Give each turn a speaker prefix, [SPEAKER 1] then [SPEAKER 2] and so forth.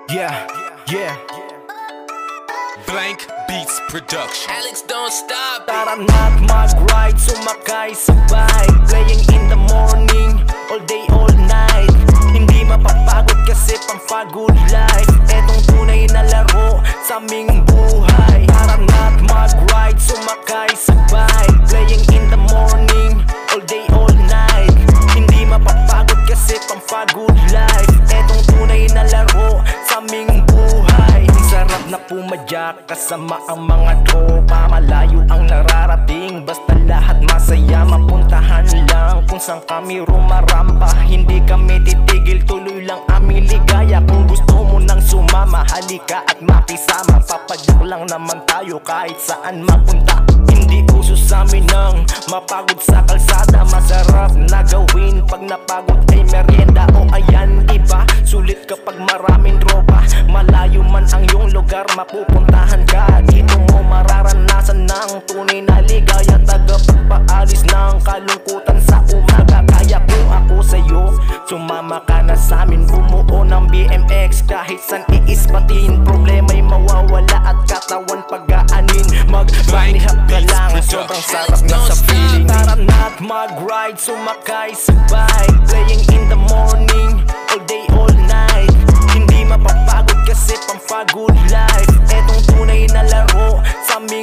[SPEAKER 1] Yeah, yeah.
[SPEAKER 2] Blank Beats Production.
[SPEAKER 3] Alex, don't stop.
[SPEAKER 1] Tara na't mag-ride, sumakay sa bike. Playing in the morning, all day, all night. Hindi mapapagod kasi pang-fagod life. Etong tunay na laro sa aming buhay. Tara na't mag-ride, sumakay sa bike. Playing in the morning, all day, all night. Hindi mapapagod kasi pang-fagod life. Etong tunay na laro sa aming buhay. Sarap na pumadyak kasama ang mga tropa. Malayo ang nararating, basta lahat masaya. Mapuntahan lang kung saan kami rumarampa. Hindi kami titigil, tuloy lang aming ligaya. Kung gusto mo nang sumama, halika at makisama. Papadyak lang naman tayo kahit saan mapunta. Hindi uso sa amin ang mapagod sa kalsada. Masarap na gawin pag napagod ay merienda. O ayan, iba, sulit kapag maraming tropa. Malayo man ang iyong lugar, mapupuntahan ka. Dito mo mararanasan ng tunay na ligaya. Tagapagpaalis ng kalungkutan sa umaga. Kaya kung ako sa'yo, sumama ka na sa'min. Bumuo ng BMX kahit san iispatin. Problema'y mawawala at katawan pag-aanin. Mag-banihap ka lang, sobrang sarap na sa feeling. Tara na't mag-ride, sumakay sa bike. Playing in the morning, all day, all night. Hindi mapapagod kasi pang-fagod life. Etong tunay na laro sa aming